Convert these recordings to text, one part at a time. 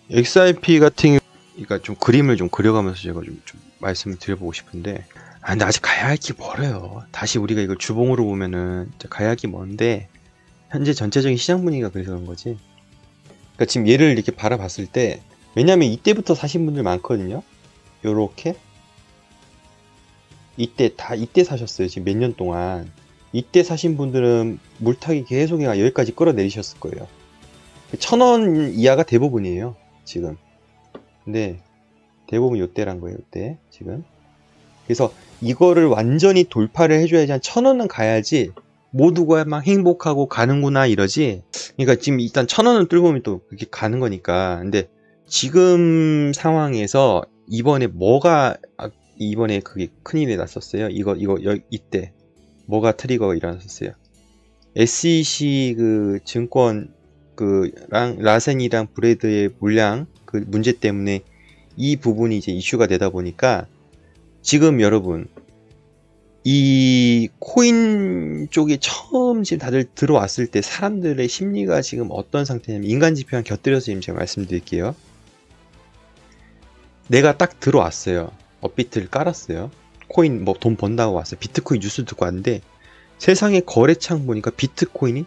XRP 같은 경우, 그러니까 좀 그림을 좀 그려가면서 제가 좀 말씀을 드려보고 싶은데, 근데 아직 가야 할 게 멀어요. 다시 우리가 이걸 주봉으로 보면은 가야 할 게 먼데, 현재 전체적인 시장 분위기가 그래서 그런 거지. 그러니까 지금 얘를 이렇게 바라봤을 때, 왜냐면 이때부터 사신 분들 많거든요. 요렇게 이때 사셨어요. 지금 몇 년 동안. 이때 사신 분들은 물타기 계속 여기까지 끌어내리셨을 거예요. 1,000원 이하가 대부분이에요, 지금. 근데 대부분 요때란 거예요, 요때 지금. 그래서 이거를 완전히 돌파를 해줘야지 한 1,000원은 가야지 모두가 막 행복하고 가는구나 이러지. 그러니까 지금 일단 1,000원은 뚫으면 또 그렇게 가는 거니까. 근데 지금 상황에서 이번에 이번에 그게 큰일이 났었어요. 이때 뭐가 트리거가 일어났었어요. SEC 그 증권 라센이랑 브레드의 물량 그 문제 때문에 이 부분이 이제 이슈가 되다 보니까 지금 여러분 이 코인 쪽에 처음 지금 다들 들어왔을 때 사람들의 심리가 지금 어떤 상태냐면 인간 지표랑 곁들여서 지금 제가 말씀드릴게요. 내가 딱 들어왔어요. 업비트를 깔았어요. 코인 뭐 돈 번다고 왔어요. 비트코인 뉴스 듣고 왔는데 세상에 거래창 보니까 비트코인이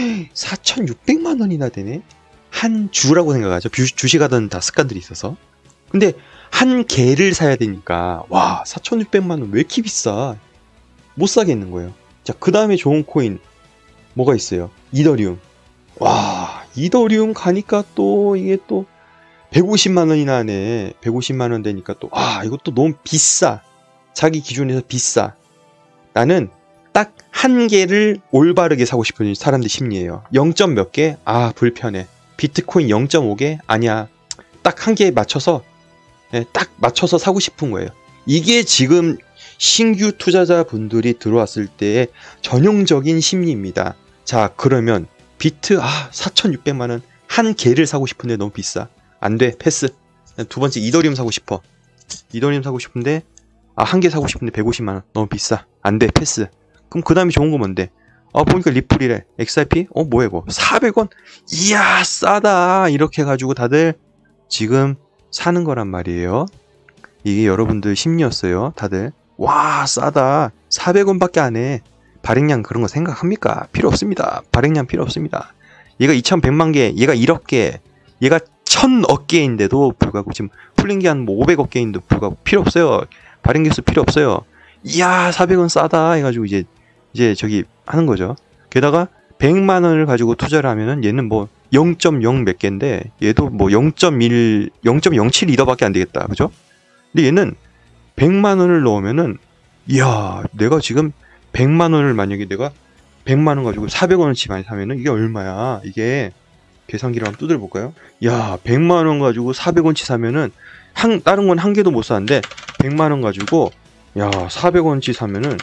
4,600만 원이나 되네. 한 주라고 생각하죠. 주식하던 다 습관들이 있어서. 근데 한 개를 사야 되니까 와 4,600만 원 왜 이렇게 비싸? 못 사겠는 거예요. 자, 그 다음에 좋은 코인 뭐가 있어요? 이더리움. 와 이더리움 가니까 또 이게 또 150만 원이나 하네. 150만 원 되니까 또 이것도 너무 비싸. 자기 기준에서 비싸. 나는 딱 한 개를 올바르게 사고 싶은 사람들 심리예요. 0점 몇 개? 불편해. 비트코인 0.5개? 아니야. 딱 한 개에 맞춰서 딱 맞춰서 사고 싶은 거예요. 이게 지금 신규 투자자분들이 들어왔을 때의 전형적인 심리입니다. 자, 그러면 비트 4,600만 원 한 개를 사고 싶은데 너무 비싸. 안 돼. 패스. 두 번째 이더리움 사고 싶어. 이더리움 사고 싶은데 한 개 사고 싶은데 150만 원 너무 비싸. 안 돼. 패스. 그럼 그 다음에 좋은 거 뭔데? 보니까 리플이래. XRP? 뭐야 이거? 400원? 이야 싸다. 이렇게 해가지고 다들 지금 사는 거란 말이에요. 이게 여러분들 심리였어요. 다들 와 싸다. 400원밖에 안 해. 발행량 그런 거 생각합니까? 필요 없습니다. 발행량 필요 없습니다. 얘가 2,100만 개, 얘가 1억 개, 얘가 1,000억 개인데도 불구하고 지금 풀린 게 한 500억 개인데도 불구하고 필요 없어요. 발행 개수 필요 없어요. 이야 400원 싸다 해가지고 이제 저기 하는 거죠. 게다가 100만 원을 가지고 투자를 하면은 얘는 뭐 0.0 몇 개인데 얘도 뭐 0.1, 0.07 이더밖에 안 되겠다. 그죠? 근데 얘는 100만 원을 넣으면은 이야 내가 지금 100만 원을 만약에 내가 100만 원 가지고 400원어치 많이 사면은 이게 얼마야? 이게 계산기를 한번 두드려 볼까요? 야 100만 원 가지고 400원치 사면은 다른 건 한 개도 못 사는데 100만 원 가지고 400원치 사면은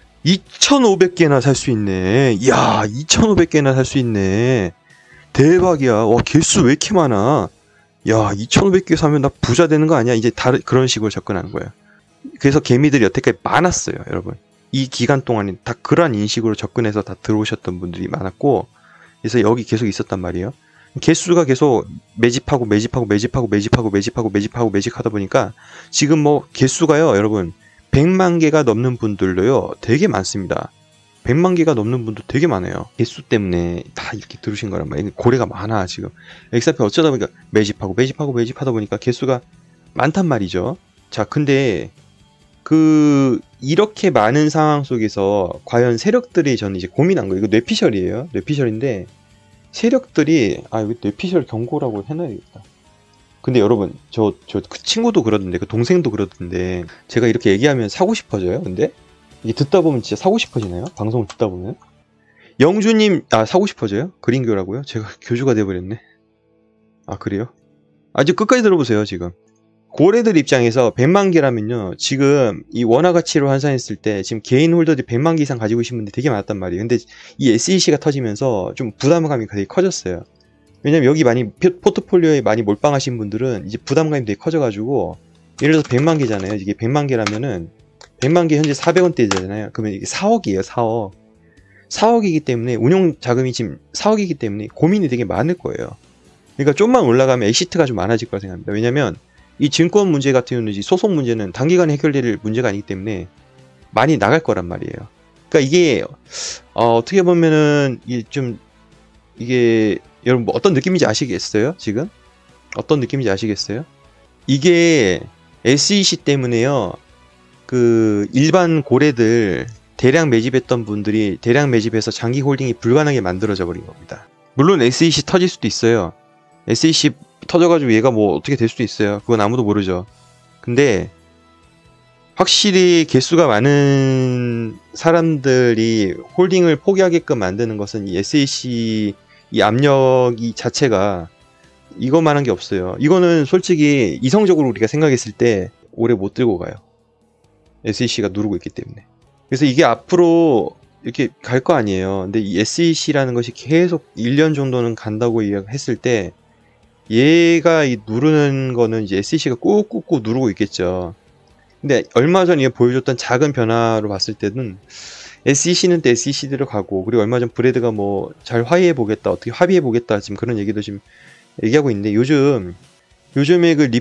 2,500개나 살 수 있네. 야 2,500개나 살 수 있네. 대박이야. 와 개수 왜 이렇게 많아? 야 2,500개 사면 나 부자 되는 거 아니야? 이제 그런 식으로 접근하는 거예요. 그래서 개미들이 여태까지 많았어요, 여러분. 이 기간 동안에 다 그러한 인식으로 접근해서 다 들어오셨던 분들이 많았고, 그래서 여기 계속 있었단 말이에요. 개수가 계속 매집하고 매집하다 보니까 지금 뭐 개수가요, 여러분 100만 개가 넘는 분들도요 되게 많습니다. 100만 개가 넘는 분도 되게 많아요. 개수 때문에 다 이렇게 들으신 거란 말이에요. 고래가 많아 지금. XRP 어쩌다 보니까 매집하다 보니까 개수가 많단 말이죠. 자, 근데 이렇게 많은 상황 속에서 과연 세력들이 저는 이제 고민한 거예요. 이거 뇌피셜이에요. 뇌피셜인데 세력들이 이거 뇌피셜 경고라고 해놔야겠다. 근데 여러분 그 친구도 그러던데 그 동생도 그러던데 제가 이렇게 얘기하면 사고 싶어져요. 근데 이게 듣다 보면 진짜 사고 싶어지나요? 방송을 듣다 보면 영주님 사고 싶어져요? 그린교라고요? 제가 교주가 돼버렸네. 그래요? 아주 끝까지 들어보세요. 지금 고래들 입장에서 100만 개라면요 지금 이 원화 가치로 환산했을 때 지금 개인 홀더들이 100만 개 이상 가지고 계신 분들이 되게 많았단 말이에요. 근데 이 SEC가 터지면서 좀 부담감이 되게 커졌어요. 왜냐면 여기 많이 포트폴리오에 많이 몰빵하신 분들은 이제 부담감이 되게 커져가지고 예를 들어서 100만 개잖아요. 이게 100만 개라면은 100만 개 현재 400원대잖아요. 그러면 이게 4억이에요. 4억. 4억이기 때문에 운용 자금이 지금 4억이기 때문에 고민이 되게 많을 거예요. 그러니까 좀만 올라가면 엑시트가 좀 많아질 거라 생각합니다. 왜냐면 이 증권 문제 같은 경우는 이 소송 문제는 단기간에 해결될 문제가 아니기 때문에 많이 나갈 거란 말이에요. 그러니까 이게 어떻게 보면은 이게 여러분 뭐 어떤 느낌인지 아시겠어요? 지금 어떤 느낌인지 아시겠어요? 이게 SEC 때문에요. 그 일반 고래들 대량 매집했던 분들이 대량 매집해서 장기 홀딩이 불가능하게 만들어져 버린 겁니다. 물론 SEC 터질 수도 있어요. SEC 터져가지고 얘가 뭐 어떻게 될 수도 있어요. 그건 아무도 모르죠. 근데 확실히 개수가 많은 사람들이 홀딩을 포기하게끔 만드는 것은 이 SEC 이 압력이 자체가 이것만한 게 없어요. 이거는 솔직히 이성적으로 우리가 생각했을 때 오래 못 들고 가요. SEC가 누르고 있기 때문에. 그래서 이게 앞으로 이렇게 갈 거 아니에요. 근데 이 SEC라는 것이 계속 1년 정도는 간다고 했을 때 얘가 이 누르는 거는 이제 SEC가 꾹꾹꾹 누르고 있겠죠. 근데 얼마 전에 보여줬던 작은 변화로 봤을 때는 SEC는 또 SEC대로 가고, 그리고 얼마 전 브래드가 뭐 잘 화해해 보겠다, 어떻게 합의해 보겠다, 지금 그런 얘기도 지금 얘기하고 있는데, 요즘에 그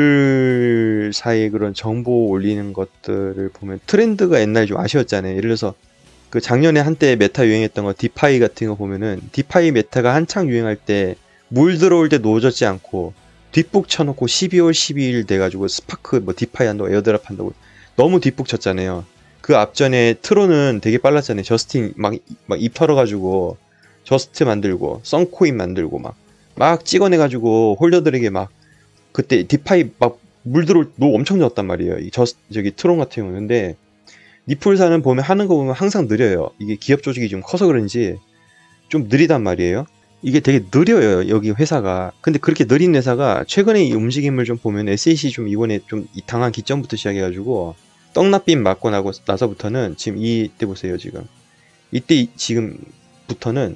리플사의 그런 정보 올리는 것들을 보면 트렌드가 옛날에 좀 아쉬웠잖아요. 예를 들어서 그 작년에 한때 메타 유행했던 거 디파이 같은 거 보면은 디파이 메타가 한창 유행할 때 물 들어올 때 놓아졌지 않고 뒷북 쳐놓고 12월 12일 돼가지고 스파크 뭐 디파이 한다고 에어드랍 한다고 너무 뒷북 쳤잖아요. 그 앞전에 트론은 되게 빨랐잖아요. 저스틴 막 입 털어가지고 저스트 만들고 썬코인 만들고 막 찍어내가지고 홀더들에게 막 그때 디파이 막 물 들어올 노 엄청 졌단 말이에요. 저기 트론 같은 경우는. 근데 니플사는 보면 하는 거 보면 항상 느려요. 이게 기업 조직이 좀 커서 그런지 좀 느리단 말이에요. 이게 되게 느려요, 여기 회사가. 근데 그렇게 느린 회사가 최근에 이 움직임을 좀 보면 SEC 좀 이번에 좀 당한 기점부터 시작해가지고 떡납빔 맞고 나서부터는 지금 이때 보세요, 지금. 이때 지금부터는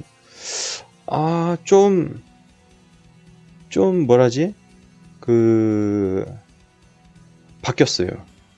좀 뭐라지? 바뀌었어요.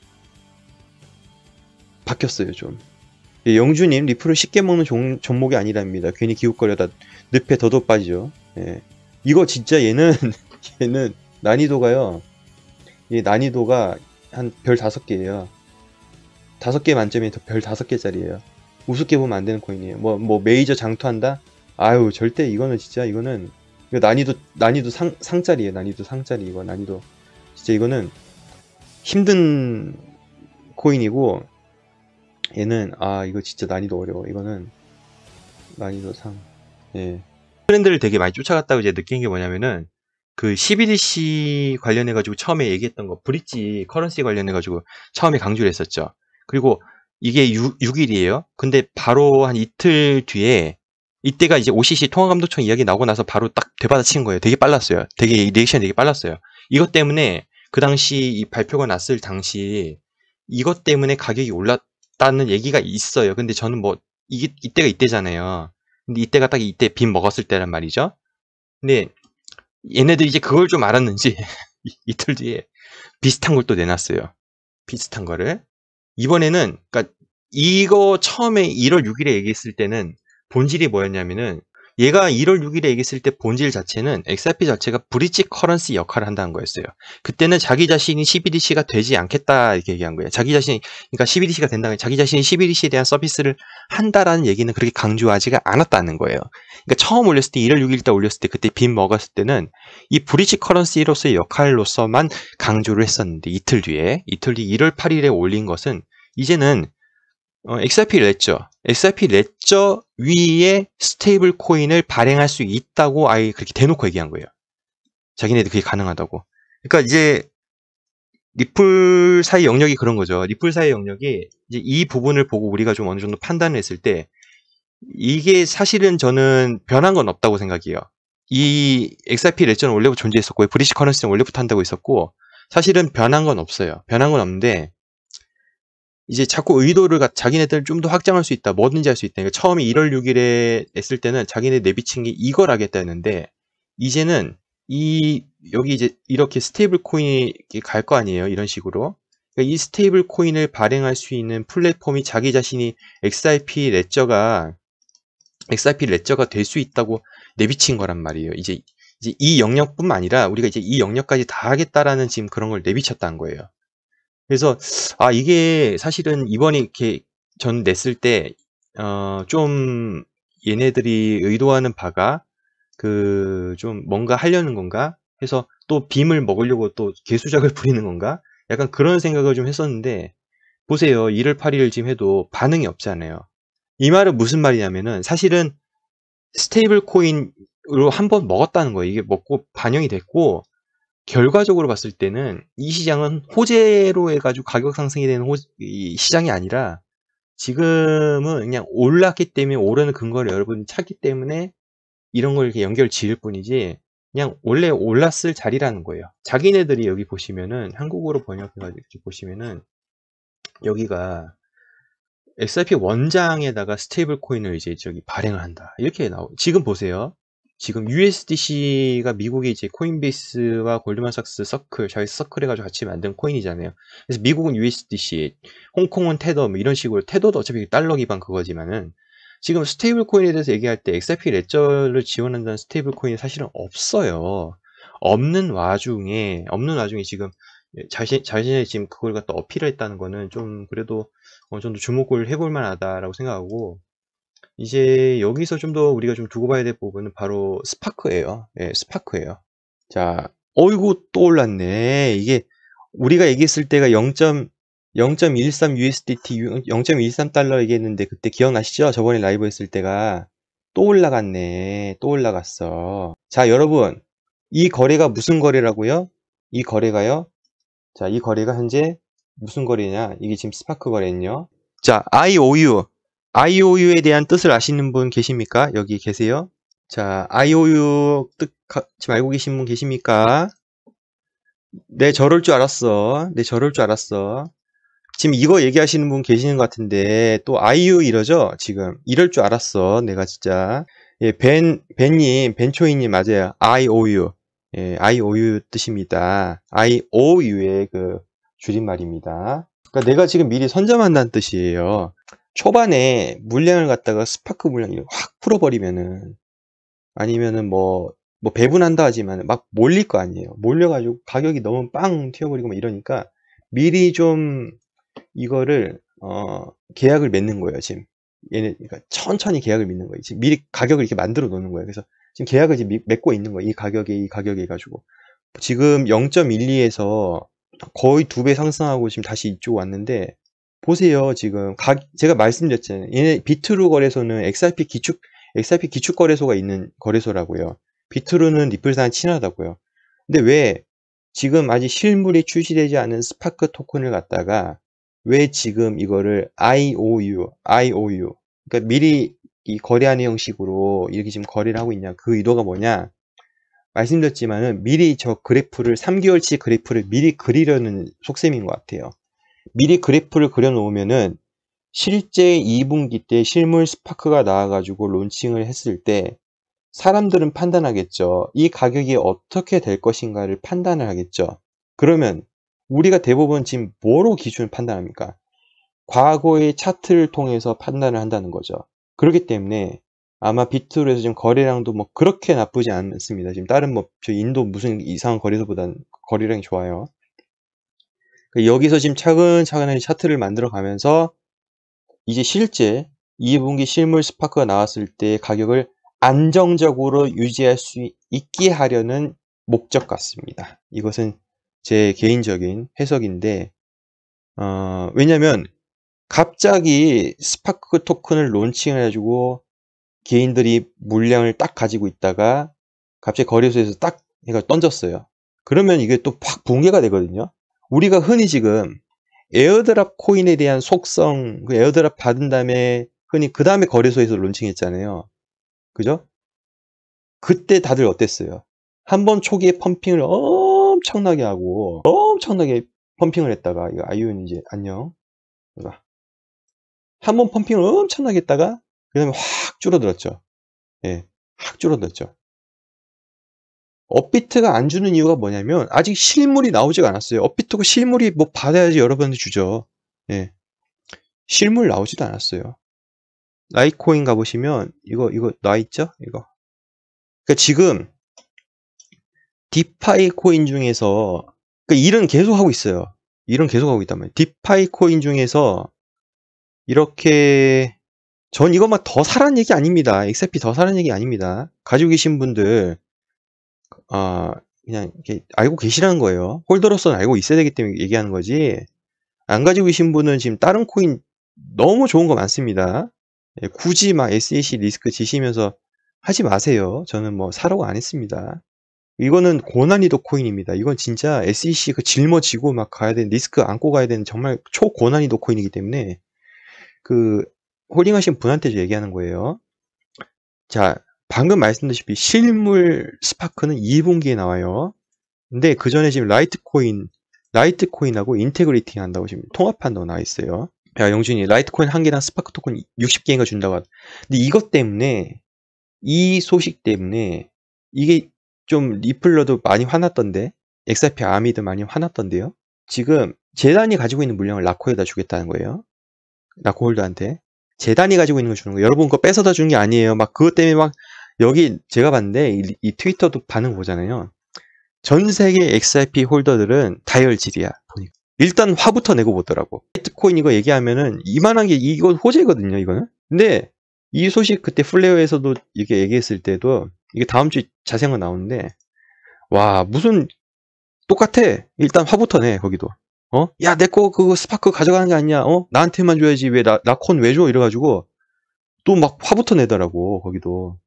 좀. 영주님, 리플을 쉽게 먹는 종목이 아니랍니다. 괜히 기웃거려다 늪에 더더 빠지죠. 예. 이거 진짜 얘는 난이도가요. 얘 난이도가 한 별 5개예요. 5개 만점에 별 5개짜리예요. 우습게 보면 안 되는 코인이에요. 뭐 메이저 장투한다? 아유, 절대 이거 난이도 상짜리예요. 난이도 상짜리. 이거 난이도 진짜 이거는 힘든 코인이고, 얘는 이거 진짜 난이도 어려워. 이거는 난이도 상. 예. 트렌드를 되게 많이 쫓아갔다고 이제 느낀 게 뭐냐면은 그 CBDC 관련해 가지고 처음에 얘기했던 거, 브릿지 커런시 관련해 가지고 처음에 강조를 했었죠. 그리고 이게 6일이에요. 근데 바로 한 이틀 뒤에 이때가 이제 OCC 통화감독청 이야기 나오고 나서 바로 딱 되받아친 거예요. 되게 빨랐어요. 되게 리액션이 되게 빨랐어요. 이것 때문에 그 당시 이 발표가 났을 당시 이것 때문에 가격이 올랐다는 얘기가 있어요. 근데 저는 뭐 이때가 이때잖아요. 근데 이때가 딱 이때 빚 먹었을 때란 말이죠. 근데 얘네들이 이제 그걸 좀 알았는지 이틀 뒤에 비슷한 걸 또 내놨어요. 비슷한 거를. 이번에는 그러니까 이거 처음에 1월 6일에 얘기했을 때는 본질이 뭐였냐면은 얘가 1월 6일에 얘기했을 때 본질 자체는 XRP 자체가 브릿지 커런시 역할을 한다는 거였어요. 그때는 자기 자신이 CBDC가 되지 않겠다 이렇게 얘기한 거예요. 자기 자신이, 그러니까 CBDC가 된다는, 자기 자신이 CBDC에 대한 서비스를 한다라는 얘기는 그렇게 강조하지가 않았다는 거예요. 그러니까 처음 올렸을 때 1월 6일 때 올렸을 때 그때 빚 먹었을 때는 이 브릿지 커런시로서의 역할로서만 강조를 했었는데 이틀 뒤 1월 8일에 올린 것은 이제는 XRP 레저 위에 스테이블 코인을 발행할 수 있다고 아예 그렇게 대놓고 얘기한 거예요. 자기네들 그게 가능하다고. 그러니까 이제 리플 사이 영역이 그런 거죠. 리플 사이 영역이 이제 이 부분을 보고 우리가 좀 어느 정도 판단을 했을 때 이게 사실은 저는 변한 건 없다고 생각해요. 이 XRP 레저는 원래부터 존재했었고 브릿지 커런시는 원래부터 한다고 했었고 사실은 변한 건 없어요. 변한 건 없는데 이제 자꾸 의도를 자기네들 좀 더 확장할 수 있다. 뭐든지 할 수 있다. 그러니까 처음에 1월 6일에 했을 때는 자기네 내비친 게 이걸 하겠다 했는데 이제는 여기 이제 이렇게 스테이블 코인이 갈 거 아니에요. 이런 식으로. 그러니까 이 스테이블 코인을 발행할 수 있는 플랫폼이 자기 자신이 XRP 레저가 될 수 있다고 내비친 거란 말이에요. 이제 이제 이 영역뿐만 아니라 우리가 이제 이 영역까지 다 하겠다라는 지금 그런 걸 내비쳤다는 거예요. 그래서 이게 사실은 이번에 이렇게 전 냈을 때 좀 얘네들이 의도하는 바가 좀 뭔가 하려는 건가 해서 또 빔을 먹으려고 또 개수작을 부리는 건가 약간 그런 생각을 좀 했었는데, 보세요. 1월 8일 지금 해도 반응이 없잖아요. 이 말은 무슨 말이냐면은 사실은 스테이블 코인으로 한번 먹었다는 거예요. 이게 먹고 반영이 됐고, 결과적으로 봤을 때는 이 시장은 호재로 해가지고 가격 상승이 되는 이 시장이 아니라 지금은 그냥 올랐기 때문에 오르는 근거를 여러분이 찾기 때문에 이런 걸 이렇게 연결 지을 뿐이지, 그냥 원래 올랐을 자리라는 거예요. 자기네들이 여기 보시면은 한국어로 번역해가지고 이렇게 보시면은 여기가 XRP 원장에다가 스테이블 코인을 이제 저기 발행을 한다. 이렇게 지금 보세요. 지금 USDC가 미국의 이제 코인베이스와 골드만삭스 서클, 자기 서클 해가지고 같이 만든 코인이잖아요. 그래서 미국은 USDC, 홍콩은 테더, 뭐 이런 식으로, 테더도 어차피 달러 기반 그거지만은, 지금 스테이블 코인에 대해서 얘기할 때 XRP 레저를 지원한다는 스테이블 코인이 사실은 없어요. 없는 와중에 지금 자신의 지금 그걸 갖다 어필을 했다는 거는 좀 그래도 어느 정도 주목을 해볼 만하다라고 생각하고, 이제 여기서 좀 더 우리가 좀 두고 봐야 될 부분은 바로 스파크예요. 예, 스파크예요. 자, 어이구 또 올랐네. 이게 우리가 얘기했을 때가 0.13 USDT, 0.13달러 얘기했는데 그때 기억나시죠? 저번에 라이브 했을 때가 또 올라갔네. 또 올라갔어. 자, 여러분, 이 거래가 무슨 거래라고요? 이 거래가요? 자, 이 거래가 현재 무슨 거래냐? 이게 지금 스파크 거래는요. 자, IOU에 대한 뜻을 아시는 분 계십니까? 여기 계세요? 자, IOU 뜻 지금 알고 계신 분 계십니까? 네, 저럴 줄 알았어. 네, 저럴 줄 알았어. 지금 이거 얘기하시는 분 계시는 것 같은데 또 IOU 이러죠? 지금 이럴 줄 알았어. 내가 진짜. 예, 벤초이님 맞아요. IOU. 예, IOU 뜻입니다. IOU의 그 줄임말입니다. 그러니까 내가 지금 미리 선점한다는 뜻이에요. 초반에 물량을 갖다가 스파크 물량을 확 풀어버리면은, 아니면은 뭐 배분한다 하지만 막 몰릴 거 아니에요. 몰려가지고 가격이 너무 빵 튀어버리고 막 이러니까 미리 좀 이거를 계약을 맺는 거예요. 지금 그러니까 천천히 계약을 맺는 거예요. 지금 미리 가격을 이렇게 만들어 놓는 거예요. 그래서 지금 계약을 지금 맺고 있는 거예요. 이 가격에 해가지고 지금 0.12에서 거의 2배 상승하고 지금 다시 이쪽 왔는데, 보세요. 지금 제가 말씀드렸잖아요. 얘네 비트루 거래소는 XRP 기축 거래소가 있는 거래소라고요. 비트루는 리플사랑 친하다고요. 근데 왜 지금 아직 실물이 출시되지 않은 스파크 토큰을 갖다가 왜 지금 이거를 IOU, 그러니까 미리 이 거래하는 형식으로 이렇게 지금 거래를 하고 있냐? 그 의도가 뭐냐? 말씀드렸지만은 미리 저 그래프를 3개월치 그래프를 미리 그리려는 속셈인 것 같아요. 미리 그래프를 그려놓으면은 실제 2분기 때 실물 스파크가 나와가지고 론칭을 했을 때 사람들은 판단하겠죠. 이 가격이 어떻게 될 것인가를 판단을 하겠죠. 그러면 우리가 대부분 지금 뭐로 기준을 판단합니까? 과거의 차트를 통해서 판단을 한다는 거죠. 그렇기 때문에 아마 비트로에서 지금 거래량도 뭐 그렇게 나쁘지 않습니다. 지금 다른 저 인도 무슨 이상한 거래소보단 거래량이 좋아요. 여기서 지금 차근차근 차트를 만들어 가면서 이제 실제 2분기 실물 스파크가 나왔을 때 가격을 안정적으로 유지할 수 있게 하려는 목적 같습니다. 이것은 제 개인적인 해석인데, 왜냐면 갑자기 스파크 토큰을 론칭을 해가지고 개인들이 물량을 딱 가지고 있다가 갑자기 거래소에서 딱 해가 던졌어요. 그러면 이게 또 확 붕괴가 되거든요. 우리가 흔히 지금 에어드랍 코인에 대한 속성, 그 에어드랍 받은 다음에 흔히 그 다음에 거래소에서 론칭했잖아요. 그죠? 그때 다들 어땠어요? 한번 초기에 펌핑을 엄청나게 하고 엄청나게 펌핑을 했다가, 이거 아이유는 이제 안녕. 한번 펌핑을 엄청나게 했다가 그 다음에 확 줄어들었죠. 예, 확 줄어들었죠. 업비트가 안 주는 이유가 뭐냐면 아직 실물이 나오지가 않았어요. 업비트가 실물이 뭐 받아야지 여러분한테 주죠. 예, 실물 나오지도 않았어요. 라이코인 가보시면 이거 나있죠? 이거. 그러니까 지금 디파이 코인 중에서, 그러니까 일은 계속 하고 있어요. 일은 계속 하고 있단 말이에요. 디파이 코인 중에서 이렇게, 전 이것만 더 사라는 얘기 아닙니다. XRP 더 사라는 얘기 아닙니다. 가지고 계신 분들, 그냥 이렇게 알고 계시라는 거예요. 홀더로서는 알고 있어야 되기 때문에 얘기하는 거지. 안 가지고 계신 분은 지금 다른 코인 너무 좋은 거 많습니다. 예, 굳이 막 SEC 리스크 지시면서 하지 마세요. 저는 뭐 사라고 안 했습니다. 이거는 고난이도 코인입니다. 이건 진짜 SEC 그 짊어지고 막 가야 되는, 리스크 안고 가야 되는 정말 초고난이도 코인이기 때문에 그 홀딩하신 분한테 얘기하는 거예요. 자, 방금 말씀드렸다시피 실물 스파크는 2분기에 나와요. 근데 그 전에 지금 라이트코인하고 인테그리티 한다고 지금 통합한다고 나와 있어요. 야, 영준이 라이트코인 한 개당 스파크 토큰 60개인가 준다고 하더라. 근데 이것 때문에, 이 소식 때문에 이게 좀 리플러도 많이 화났던데, XRP 아미도 많이 화났던데요. 지금 재단이 가지고 있는 물량을 라코에다 주겠다는 거예요. 라코홀더한테. 재단이 가지고 있는 걸 주는 거예요. 여러분 거 뺏어다 주는 게 아니에요. 막 그것 때문에 막, 여기 제가 봤는데 이 트위터도 반응 보잖아요. 전 세계 XRP 홀더들은 다혈질이야. 보니까. 일단 화부터 내고 보더라고. 라이트코인 이거 얘기하면은 이만한 게 이거 호재거든요, 이거는. 근데 이 소식 그때 플레어에서도 이렇게 얘기했을 때도 이게 다음 주 자세한 나오는데, 와, 무슨 똑같아. 일단 화부터 내, 거기도. 야, 내 거 그거 스파크 가져가는 게 아니야. 나한테만 줘야지. 왜 나콘 왜 줘? 이래가지고 또 막 화부터 내더라고, 거기도.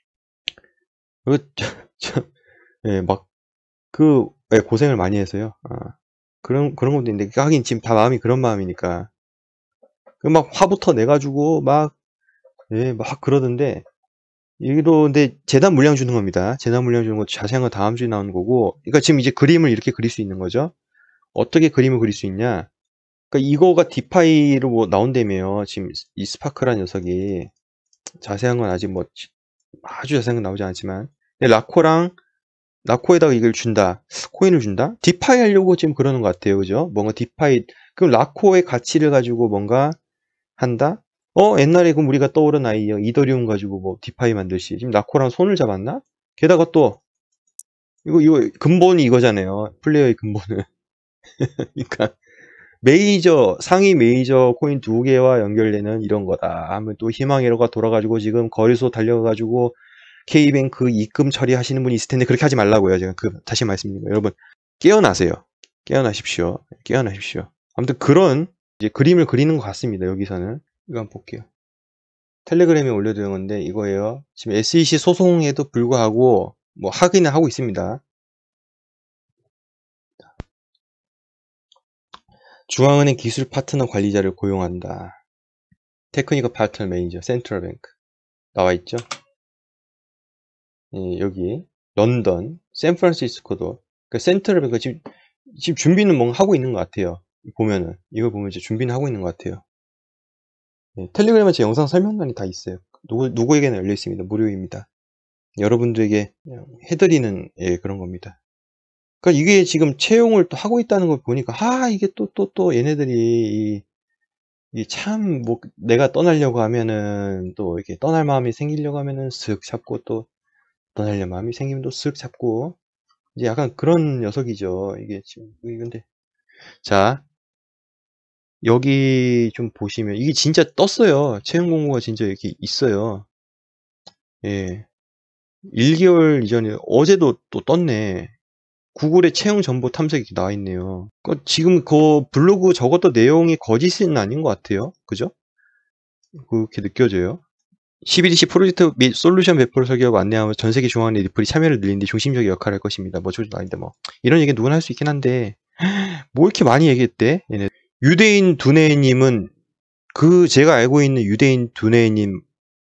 예, 막 예, 고생을 많이 해서요. 그런 것도 있는데, 하긴 지금 다 마음이 그런 마음이니까. 막 화부터 내가지고 예, 막 그러던데, 이게도 근데 재단 물량 주는 겁니다. 재단 물량 주는 거 자세한 건 다음 주에 나오는 거고, 그러니까 지금 이제 그림을 이렇게 그릴 수 있는 거죠. 어떻게 그림을 그릴 수 있냐? 그러니까 이거가 디파이로 뭐 나온다며요. 지금 이 스파크라는 녀석이. 자세한 건 아직 뭐 아주 자세한 건 나오지 않지만, 근데 라코에다가 이걸 준다. 코인을 준다? 디파이 하려고 지금 그러는 것 같아요. 그죠? 뭔가 디파이, 그럼 라코의 가치를 가지고 뭔가 한다? 옛날에 그럼 우리가 떠오른 아이디어, 이더리움 가지고 뭐 디파이 만들시. 지금 라코랑 손을 잡았나? 게다가 또, 이거, 근본이 이거잖아요. 플레이어의 근본은. 그러니까, 상위 메이저 코인 2개와 연결되는 이런 거다 하면 또 희망회로가 돌아가지고 지금 거래소 달려가지고 K뱅크 입금 처리하시는 분이 있을 텐데 그렇게 하지 말라고요. 제가 다시 말씀드립니다. 여러분, 깨어나세요. 깨어나십시오. 깨어나십시오. 아무튼 그런 이제 그림을 그리는 것 같습니다. 여기서는. 이거 한번 볼게요. 텔레그램에 올려드린 건데 이거예요. 지금 SEC 소송에도 불구하고 뭐 하기는 하고 있습니다. 중앙은행 기술 파트너 관리자를 고용한다. 테크니컬 파트너 매니저, 센트럴뱅크 나와 있죠. 예, 여기 런던, 샌프란시스코도, 그러니까 센트럴뱅크 지금 준비는 뭔가 하고 있는 것 같아요. 보면은 이걸 보면 이제 준비는 하고 있는 것 같아요. 예, 텔레그램에 제 영상 설명란이 다 있어요. 누구에게나 열려 있습니다. 무료입니다. 여러분들에게 그냥 해드리는 그런 겁니다. 그러니까 이게 지금 채용을 또 하고 있다는 걸 보니까 이게 또 얘네들이 참 뭐 내가 떠나려고 하면은 또 이렇게 떠날 마음이 생기려고 하면은 쓱 잡고 또 떠나려는 마음이 생기면 또 쓱 잡고 이제 약간 그런 녀석이죠. 이게 지금 근데 자 여기 좀 보시면 이게 진짜 떴어요. 채용 공고가 진짜 이렇게 있어요. 예. 1개월 이전에 어제도 또 떴네. 구글의 채용 정보 탐색이 나와 있네요. 지금 그 블로그 적었던 내용이 거짓은 아닌 것 같아요. 그죠? 그렇게 느껴져요. CBDC 프로젝트 및 솔루션 배포를 설계하고 안내하며 전 세계 중앙은행 리플이 참여를 늘리는 데 중심적인 역할을 할 것입니다. 뭐 저도 아닌데 뭐 이런 얘기 누구나 할 수 있긴 한데 뭐 이렇게 많이 얘기했대? 얘네. 유대인 두뇌님은 제가 알고 있는 유대인 두뇌님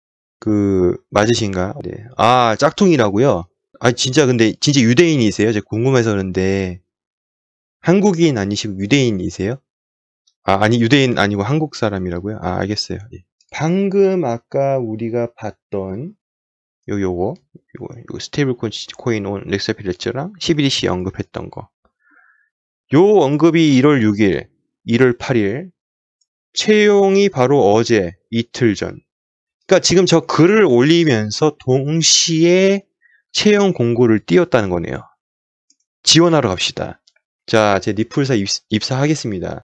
맞으신가? 네. 짝퉁이라고요? 근데 진짜 유대인이세요? 제가 궁금해서 그런데 한국인 아니시고 유대인이세요? 아니 유대인 아니고 한국 사람이라고요? 알겠어요. 예. 방금 아까 우리가 봤던 요거 스테이블 코인 온 렉서피 레처랑 CBDC 언급했던 거. 요 언급이 1월 6일, 1월 8일, 채용이 바로 어제 이틀 전. 그러니까 지금 저 글을 올리면서 동시에 채용 공고를 띄웠다는 거네요. 지원하러 갑시다. 자, 제 리플사 입사하겠습니다.